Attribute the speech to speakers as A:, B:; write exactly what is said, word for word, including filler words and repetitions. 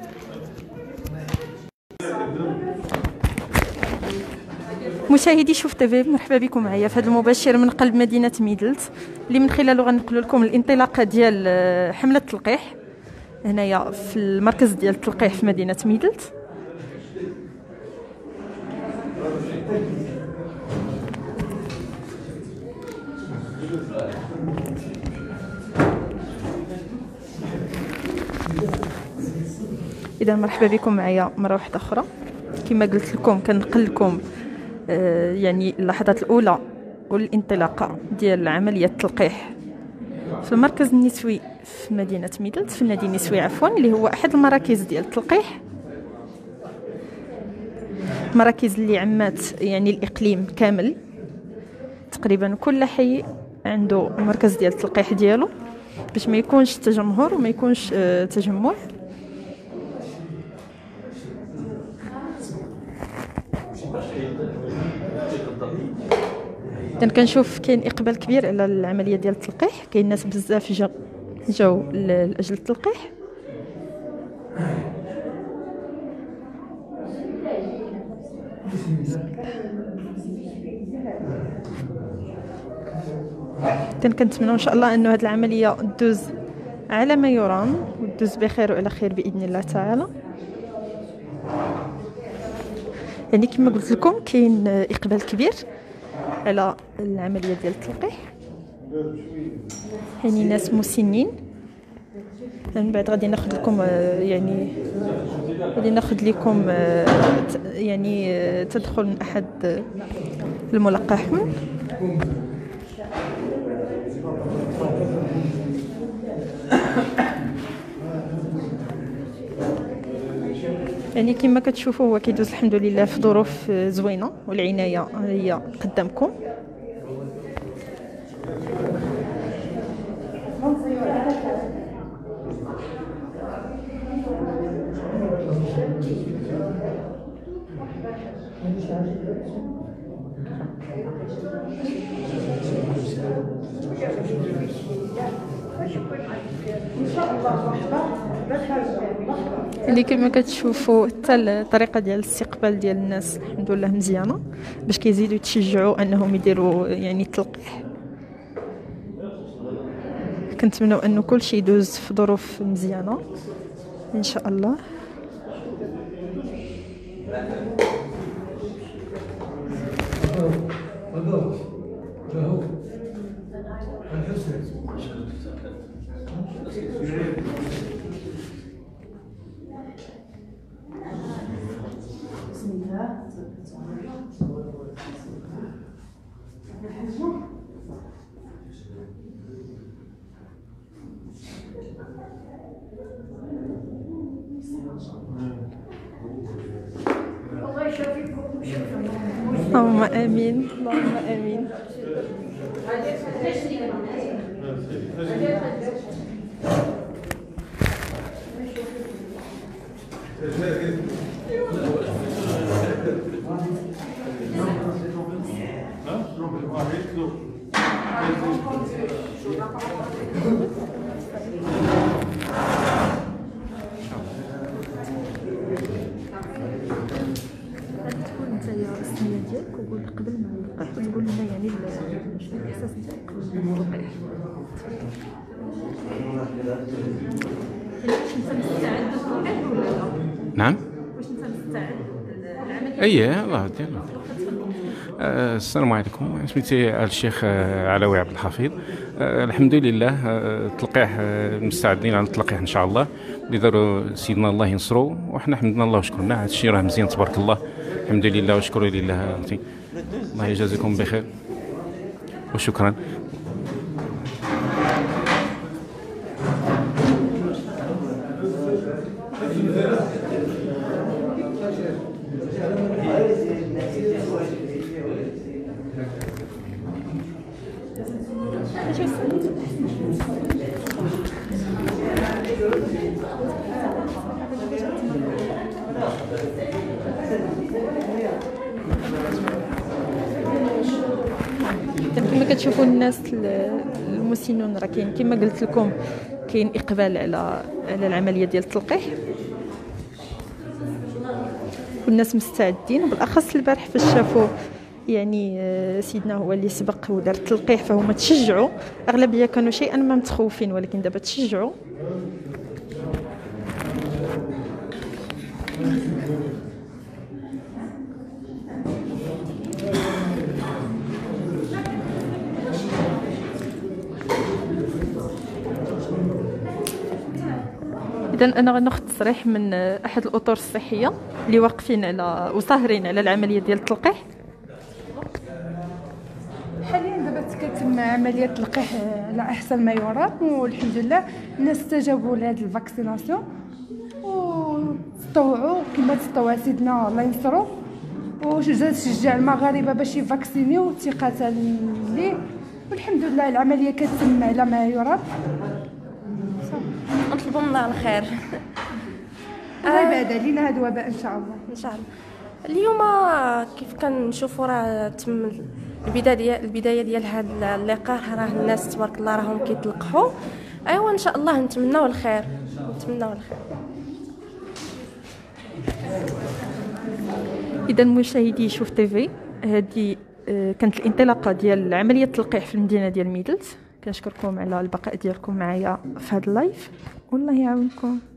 A: مشاهدي شوف تيفي، مرحبا بكم معايا في هذا المباشر من قلب مدينه ميدلت اللي من خلاله غنقول لكم الانطلاقه ديال حمله تلقيح هنايا في المركز ديال التلقيح في مدينه ميدلت. اذا مرحبا بكم معايا مره واحده اخرى. كما قلت لكم كنقل لكم آه يعني اللحظات الاولى والانطلاقه ديال عمليه التلقيح في المركز النسوي في مدينه ميدلت، في النادي النسوي عفوا، اللي هو احد المراكز ديال التلقيح، مراكز اللي عمات يعني الاقليم كامل تقريبا. كل حي عنده مركز ديال التلقيح ديالو باش ما يكونش تجمهر وما يكونش آه تجمع. اذا كنشوف كاين اقبال كبير على العمليه ديال التلقيح، كاين ناس بزاف جا جاو لاجل التلقيح. اذا كنتمنوا ان شاء الله انه هذه العمليه تدوز على ما يرام وتدوز بخير وعلى خير باذن الله تعالى. يعني كما قلت لكم كاين اقبال كبير على العمليه ديال التلقيح، يعني ناس مسنين. من بعد غادي ناخذ لكم يعني غادي ناخذ لكم يعني تدخل من احد الملقحون. يعني كما كتشوفوا هو كيدوز الحمد لله في ظروف زوينه والعنايه هي قدامكم. اللي كما كتشوفوا حتى الطريقه ديال الاستقبال ديال الناس الحمد لله مزيانه باش كيزيدوا يتشجعوا انهم يديروا يعني التلقيح. كنتمنوا انه كل شيء يدوز في ظروف مزيانه ان شاء الله. اللهم امين اللهم امين. السميه ديالك وقول قبل ما نلقاح وتقول لنا يعني شنو الاحساس ديالك قبل ما نلقاح. واش انت مستعد للتلقيح ولا لا؟
B: نعم
A: واش انت مستعد للعمليه؟
B: اييه الله يدير. أه السلام عليكم، سميتي الشيخ علوي عبد الحفيظ. أه الحمد لله التلقيح أه مستعدين على التلقيح ان شاء الله اللي داروا سيدنا الله ينصرو، وحنا حمدنا الله وشكرنا. هذا الشيء راه مزيان تبارك الله، الحمد لله وشكرا لله. الله يجازيكم بخير وشكرا.
A: كما كتشوفوا الناس المسنون راه كاين كما قلت لكم كاين اقبال على على العمليه ديال التلقيح. والناس مستعدين، وبالاخص البارح فاش شافوا يعني سيدنا هو اللي سبق ودار التلقيح، فهما تشجعوا. اغلبيه كانوا شيئا ما متخوفين، ولكن دابا تشجعوا. إذن أنا غناخذ تصريح من أحد الأطر الصحية اللي واقفين على وساهرين على العملية ديال التلقيح.
C: حاليا دابا كتم عملية التلقيح على أحسن ما يرام، والحمد لله الناس استجابوا لهاد الفاكسيناسيون وتطوعوا كما تطوع سيدنا الله ينصرو، وجات تشجع المغاربة باش يفاكسينيو ثقة ليه، والحمد لله العملية كتم على ما يرام.
D: نطلبوا من الله الخير.
C: الله يبعد علينا هذا الوباء ان شاء الله.
D: ان شاء الله. اليوم كيف كنشوفوا راه تم البدايه ديال البدايه ديال هذا اللقاح، راه الناس تبارك الله راهم كيتلقحوا. ايوا ان شاء الله نتمناو الخير، نتمناو الخير.
A: اذا مشاهدي شوف تيفي، هذه كانت الانطلاقه ديال عمليه التلقيح في المدينه ديال ميدلت. كنشكركم على البقاء ديالكم معايا في هذا اللايف، والله يعاونكم.